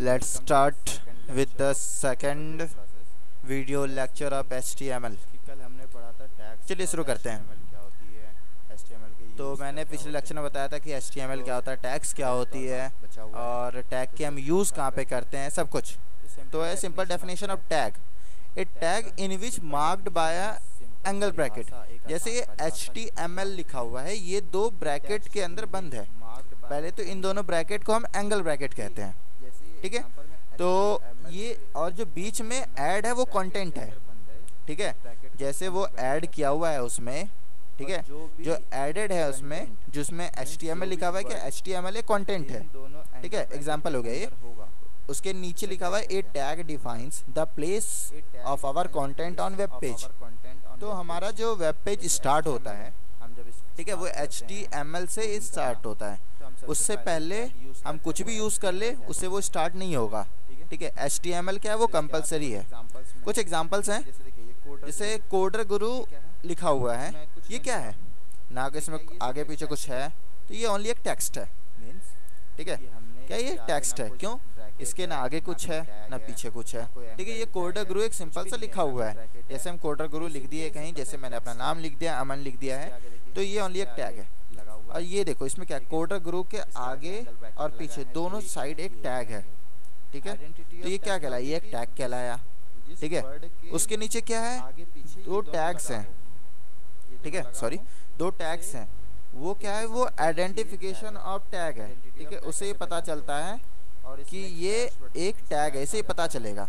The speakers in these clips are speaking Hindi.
Let's start with the second video lecture of HTML। कल हमने पढ़ा था टैग्स। चलिए शुरू करते हैं। क्या होती है HTML के तो मैंने पिछले लेक्चर में बताया था कि HTML क्या होता है, टैग्स क्या होती है और टैग के हम यूज़ कहाँ पे करते हैं, सब कुछ। तो है simple definition of tag, a tag in which marked by angle bracket. जैसे ये HTML लिखा हुआ है, ये दो ब्रैकेट के अंदर बंद है। पहले तो इन दोनों ब्रैकेट को हम एंगल ब्रैकेट कहते हैं, ठीक है। तो ये और जो बीच में ऐड है वो कंटेंट है, ठीक है। जैसे वो ऐड किया हुआ है उसमें, ठीक है, जो एडेड है उसमें, जिसमें HTML लिखा हुआ है कि HTML एक कंटेंट है, ठीक है। एग्जांपल हो गया ये। उसके नीचे लिखा हुआ है a tag defines the place of our content on web page. तो हमारा जो वेब पेज स्टार्ट होता है, ठीक है, वो HTML से स्टार्ट होता है। उससे पहले हम कुछ भी यूज़ कर ले उससे वो स्टार्ट नहीं होगा, ठीक है। HTML क्या है, वो कंपलसरी है। कुछ एग्जांपल्स हैं, जैसे कोडर गुरु लिखा हुआ है, ये क्या है ना, कि इसमें आगे पीछे कुछ है, तो ये ओनली एक टेक्स्ट है, ठीक है। क्या ये टेक्स्ट है? क्यों? इसके ना आगे कुछ है ना पीछे कुछ है, ठीक है। ये कोडर गुरु एक सिंपल सा लिखा हुआ है। जैसे हम कोडर गुरु लिख दिए कहीं, जैसे मैंने अपना नाम लिख दिया, अमन लिख दिया है, तो ये ओनली एक टैग है। और ये देखो इसमें क्या, कोडर गुरु के आगे और पीछे दोनों साइड एक टैग है, ठीक है। तो ये क्या कहलाया, ये एक टैग कहलाया, ठीक है। उसके नीचे क्या है, दो टैग्स हैं, ठीक है, सॉरी, दो टैग्स हैं। वो क्या है, वो आइडेंटिफिकेशन ऑफ टैग है, ठीक है। उससे ये पता चलता है कि ये एक टैग है, इसे ये पता चलेगा।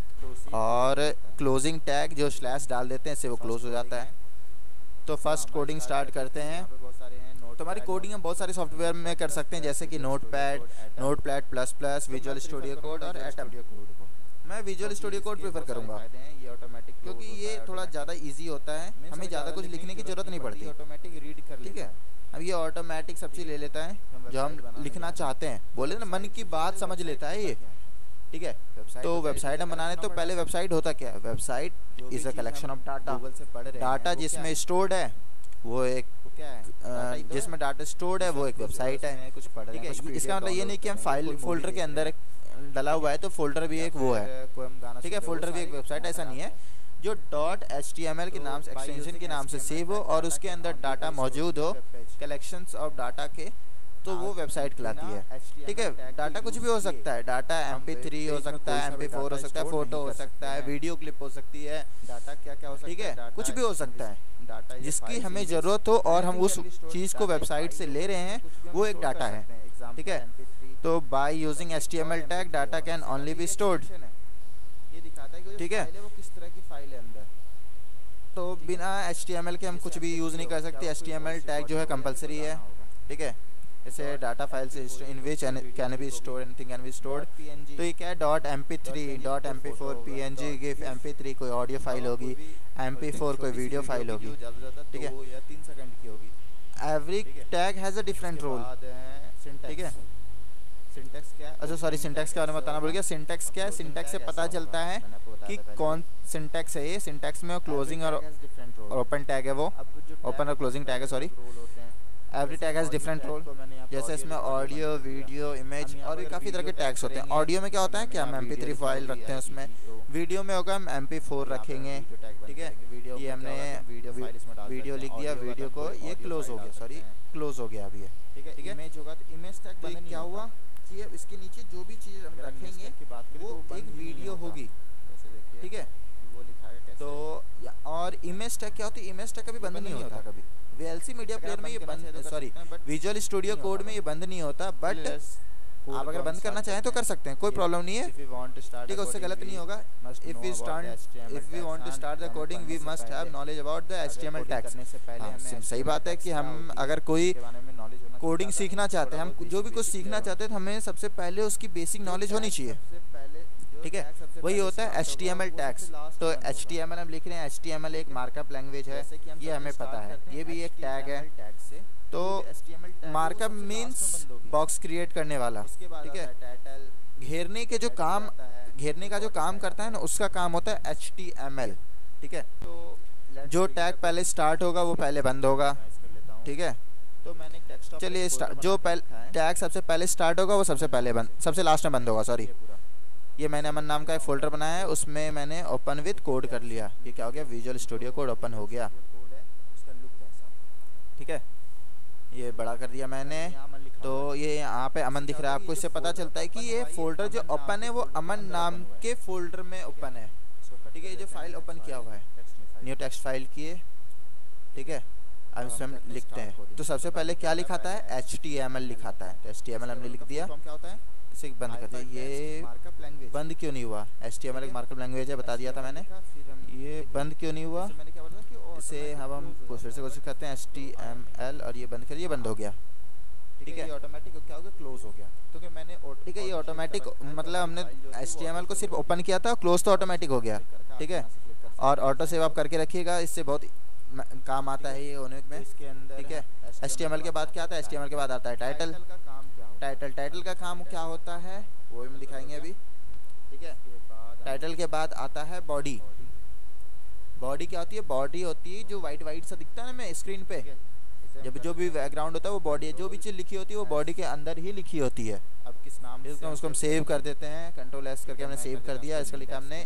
और क्लोजिंग टैग जो स्लैश डाल देते हैं, इससे वो क्लोज हो जाता है। तो फर्स्ट कोडिंग स्टार्ट करते हैं। तो हमारी कोडिंग हम बहुत सारे सॉफ्टवेयर में कर सकते हैं, जैसे कि notepad, notepad plus plus, visual studio code और एटम। मैं विजुअल स्टूडियो कोड प्रेफर करूंगा, क्योंकि ये थोड़ा ज़्यादा इजी होता है, हमें ज़्यादा कुछ लिखने की ज़रूरत नहीं पड़ती, ऑटोमेटिक रीड कर, ठीक है। अब ये ऑटोमेटिक सब चीज़ ले लेता है जो हम लिखना चाहते हैं, बोले ना मन की बात समझ लेता है ये, ठीक है। तो वेबसाइट हम बनाने, तो पहले वेबसाइट होता क्या है, website is a collection of data. Data जिसमें स्टोर्ड है वो एक क्या है, जिसमें डाटा स्टोर्ड है वो एक वेबसाइट है, ठीक है। इसका मतलब ये नहीं कि हम फाइल फोल्डर के अंदर डला हुआ है तो फोल्डर भी एक वो है, ठीक है, फोल्डर भी एक वेबसाइट, ऐसा नहीं है। जो .html के नाम से, एक्सटेंशन के नाम से सेव हो और उसके अंदर डाटा मौजूद हो, कलेक्शंस ऑफ डाटा के, तो वो वेबसाइट कहलाती है, ठीक है। डाटा कुछ भी हो सकता है, डाटा MP3 हो सकता है, MP4 हो सकता है, फोटो हो सकता है, वीडियो क्लिप हो सकती है, डाटा क्या क्या हो सकता है, ठीक है, कुछ भी हो सकता है। जिसकी हमें ज़रूरत हो और हम उस चीज़ को वेबसाइट से ले रहे हैं, वो एक डाटा है, ठीक है। तो by using HTML tag data can only be stored, ठीक है। वो किस तरह की फाइल है अंदर, तो बिना HTML के हम कुछ भी यूज़ नहीं कर सकते। HTML टैग जो है कंपलसरी है, ठीक है। जैसे डाटा फाइल से in which can be stored, anything can be stored. तो ये क्या है, .mp3, .mp4, PNG, GIF, MP3 कोई ऑडियो फाइल होगी, MP4 कोई वीडियो फाइल होगी, ठीक है, 2 या 3 सेकंड की होगी। Every tag has a different role, ठीक है। सिंटैक्स क्या है, अच्छा सॉरी, सिंटैक्स के बारे में बताना भूल गया। सिंटैक्स क्या है, सिंटैक्स से पता चलता है कि कौन सिंटैक्स है। ये सिंटैक्स में क्लोजिंग और ओपन टैग है, वो ओपन और क्लोजिंग टैग है, sorry. Every tag has different role. जैसे इसमें ऑडियो, वीडियो, इमेज और भी काफ़ी तरह के टैग्स होते हैं। ऑडियो में क्या होता है कि हम MP3 फाइल रखते हैं उसमें, वीडियो में होगा हम MP4 रखेंगे, ठीक है। ये हमने वीडियो लिख दिया, वीडियो को ये क्लोज हो गया, सॉरी क्लोज हो गया अभी ये, ठीक है। इमेज होगा तो इमेज टैग बंद क्या हुआ कि इसके नीचे जो भी चीज़ हम रखेंगे वो एक वीडियो होगी, ठीक है। तो और इमेज टैग क्या होती है, इमेज टैग कभी बंद नहीं होता कभी। VLC मीडिया प्लेयर में ये बंद, सॉरी विजुअल स्टूडियो कोड में ये बंद नहीं होता, बट आप अगर बंद करना चाहें तो कर सकते हैं, कोई प्रॉब्लम नहीं है, ठीक है, उससे गलत नहीं होगा। If we want to start the coding we must have knowledge about the HTML tags. सही बात है कि हम अगर कोई कोडिंग सीखना चाहते हैं, हम जो भी कुछ सीखना चाहते हैं, तो हमें सबसे पहले उसकी बेसिक नॉलेज होनी चाहिए, ठीक है। वही होता है HTML टैग्स। तो HTML हम लिख रहे हैं, HTML एक मार्कअप लैंग्वेज है, ये हमें पता है, ये भी एक टैग है। तो मार्कअप मीन्स बॉक्स क्रिएट करने वाला, ठीक है। घेरने के जो काम, घेरने का जो काम करता है ना, उसका काम होता है HTML, ठीक है। तो जो टैग पहले स्टार्ट होगा वो पहले बंद होगा, ठीक है। तो मैंने चलिए जो टैग सबसे पहले स्टार्ट होगा वो सबसे लास्ट में बंद होगा, सॉरी, ये मैंने अमन नाम का एक फ़ोल्डर बनाया है, उसमें मैंने ओपन विद कोड कर लिया। ये क्या हो गया, विजुअल स्टूडियो कोड ओपन हो गया। ठीक है, ये बड़ा कर दिया मैंने। तो ये यहाँ पे अमन दिख रहा है आपको, इससे पता चलता है कि ये फोल्डर जो ओपन है वो अमन नाम के फोल्डर में ओपन है। ठीक है, ये जो फाइल ओपन किया हुआ है, न्यू टेक्स्ट फाइल की है। ठीक है, अब इसमें हम लिखते हैं। तो सबसे पहले क्या लिखाता है, HTML लिखाता है। तो HTML हमने लिख दिया। क्या होता है, इसे बंद कर दिया। ये बंद क्यों नहीं हुआ, HTML एक मार्कअप लैंग्वेज है, बता दिया था मैंने। ये बंद क्यों नहीं हुआ, इसे अब हम फिर से कोशिश करते हैं, HTML, और ये बंद कर, ये बंद हो गया। ठीक है, ऑटोमेटिक क्या हो गया, क्लोज हो गया, क्योंकि मैंने ठीक है, ये ऑटोमेटिक मतलब हमने HTML को सिर्फ ओपन किया था, क्लोज तो ऑटोमेटिक हो गया। ठीक है, और ऑटो सेव आप करके रखिएगा, इससे बहुत काम आता है ये होने में। ठीक है, HTML के बाद क्या आता है, HTML के बाद आता है टाइटल। टाइटल का काम क्या होता है वो हम दिखाएंगे अभी। ठीक है, टाइटल के बाद आता है बॉडी। बॉडी क्या होती है, बॉडी होती है जो वाइट सा दिखता है ना मैं स्क्रीन पे, जब जो भी बैकग्राउंड होता है वो बॉडी है। जो भी चीज़ लिखी होती है वो बॉडी के अंदर ही लिखी होती है। अब किस नाम से उसको हम सेव कर देते हैं, Ctrl+S करके हमने सेव कर दिया। इसका लिखा हमने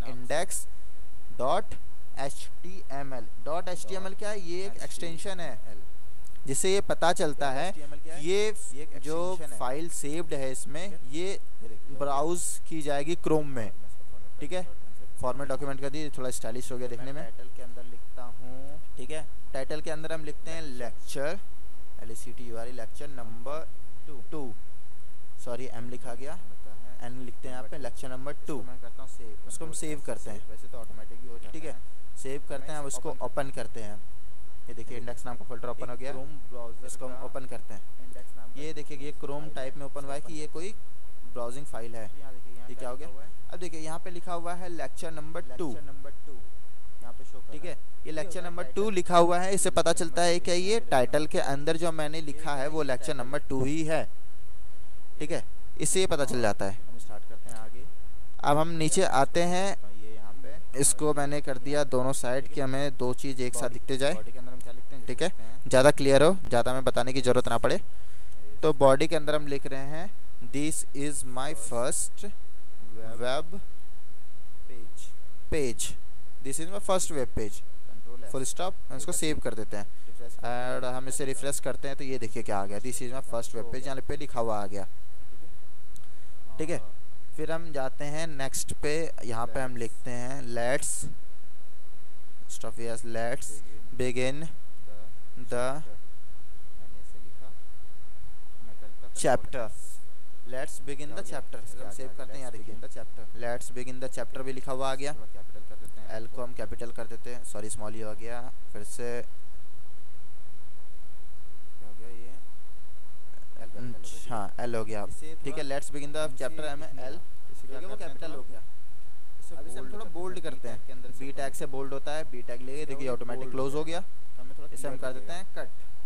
index.html। .html क्या है, ये एक एक्सटेंशन है जिससे ये पता चलता है ये जो फाइल सेव्ड है इसमें ये ब्राउज की जाएगी क्रोम में। ठीक है, फॉर्मेट डॉक्यूमेंट कर दी, थोड़ा स्टाइलिश हो गया देखने में। टाइटल के अंदर लिखता हूँ। ठीक है, टाइटल के अंदर हम लिखते हैं lecture, LECTURE, lecture number 2। Sorry, M लिखा गया, N लिखते हैं यहाँ पे, लेक्चर नंबर 2। मैं करता हूँ सेव, उसको हम सेव करते हैं। वैसे तो ऑटोमेटिक ही हो जाता है। ठीक है, सेव करते हैं, अब उसको ओपन करते हैं। ये देखिए इंडेक्स नाम का फोल्डर ओपन हो गया। इसको हम ओपन करते हैं। ये देखिए ये क्रोम टाइप में ओपन हुआ है कि ये कोई ब्राउजिंग फाइल है। ये क्या हो गया, अब देखिए यहाँ पे लिखा हुआ है लेक्चर नंबर 2। यहाँ पे शो। ठीक है, ये लेक्चर नंबर 2 लिखा हुआ है, इससे पता चलता है कि ये टाइटल के अंदर जो मैंने लिखा है वो लेक्चर नंबर 2 ही है। ठीक है, इससे ये पता चल जाता है। हम स्टार्ट करते हैं आगे। अब हम नीचे आते हैं, इसको मैंने कर दिया दोनों साइड कि हमें दो चीज़ एक साथ दिखते जाए। ठीक है, ज़्यादा क्लियर हो, ज़्यादा में बताने की ज़रूरत ना पड़े। तो बॉडी के अंदर हम लिख रहे हैं this is my first web page, this is my first web page, full stop. इसको सेव कर देते हैं और हम इसे रिफ्रेश करते हैं तो ये देखिए क्या आ गया, this is my first web page, यहाँ पे लिखा हुआ आ गया। ठीक है, फिर हम जाते हैं नेक्स्ट पे, यहाँ पे हम लिखते हैं let's begin the chapter. Let's begin the chapter, save करते हैं, यहाँ देखिए the chapter, let's begin the chapter भी लिखा हुआ आ गया। एल को हम कैपिटल कर देते हैं, सॉरी स्मॉल ही हो गया। फिर से क्या हो गया ये, हाँ एल हो गया। ठीक है, let's begin the chapter L वो कैपिटल हो गया। अब इसे हम थोड़ा बोल्ड करते हैं, बी टैग से बोल्ड होता है, बी टैग लेके देखिए ऑटोमेटिक क्लोज हो गया। इसे हम कर देते हैं कट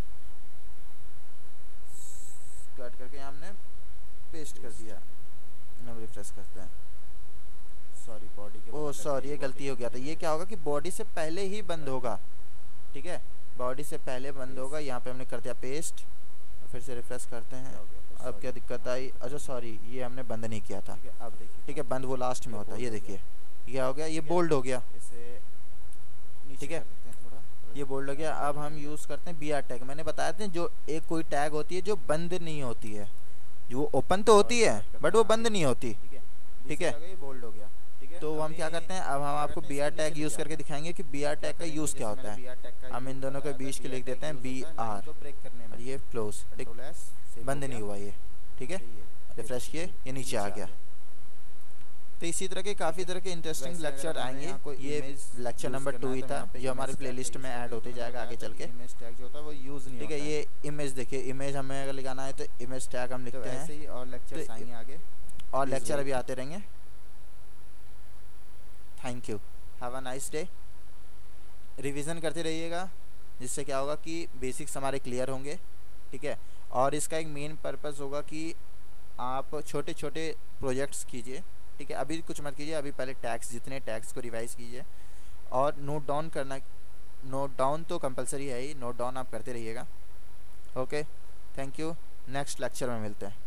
करके हमने पेस्ट कर दिया। हम रिफ्रेश करते हैं, सॉरी बॉडी के, ओह सॉरी ये गलती हो गया था। ये क्या होगा कि बॉडी से पहले ही बंद होगा। ठीक है, बॉडी से पहले बंद होगा। यहाँ पे हमने कर दिया पेस्ट, फिर से रिफ्रेश करते हैं। अब क्या दिक्कत आई, अच्छा सॉरी ये हमने बंद नहीं किया था। अब देखिए, ठीक है, बंद वो लास्ट में होता है। ये देखिए क्या हो गया, ये बोल्ड हो गया। ठीक है, ये बोल्ड हो गया। अब हम यूज़ करते हैं BR टैग। मैंने बताया था जो एक कोई टैग होती है जो बंद नहीं होती है, जो ओपन तो होती है बट वो बंद नहीं होती। ठीक है, ये बोल्ड हो गया। तो हम क्या करते हैं, अब हम आपको BR टैग यूज़ करके दिखाएंगे कि BR टैग का यूज़ क्या होता है। हम इन दोनों के बीच के लिख देते हैं BR और ये क्लोज, बंद नहीं हुआ ये। ठीक है, रिफ्रेश किए, ये नीचे आ गया। तो इसी तरह के काफ़ी तरह के इंटरेस्टिंग लेक्चर आएंगे। ये लेक्चर नंबर 2 ही था जो हमारे प्लेलिस्ट में ऐड होते जाएगा आगे चल के। इमेज टैग जो होता है वो यूज़ नहीं। ठीक है, ये इमेज देखिए, इमेज हमें अगर लगाना है तो इमेज टैग हम लिखते हैं। ऐसे ही और लेक्चर आएंगे आगे, और लेक्चर अभी आते रहेंगे। Thank you, have a nice day. Revision करते रहिएगा, जिससे क्या होगा कि बेसिक्स हमारे क्लियर होंगे। ठीक है, और इसका एक मेन पर्पस होगा कि आप छोटे छोटे प्रोजेक्ट्स कीजिए। ठीक है, अभी कुछ मत कीजिए, अभी पहले टैग्स, जितने टैग्स को रिवाइज कीजिए और नोट डाउन करना। नोट डाउन तो कंपलसरी है ही, नोट डाउन आप करते रहिएगा। Okay, thank you, next lecture में मिलते हैं।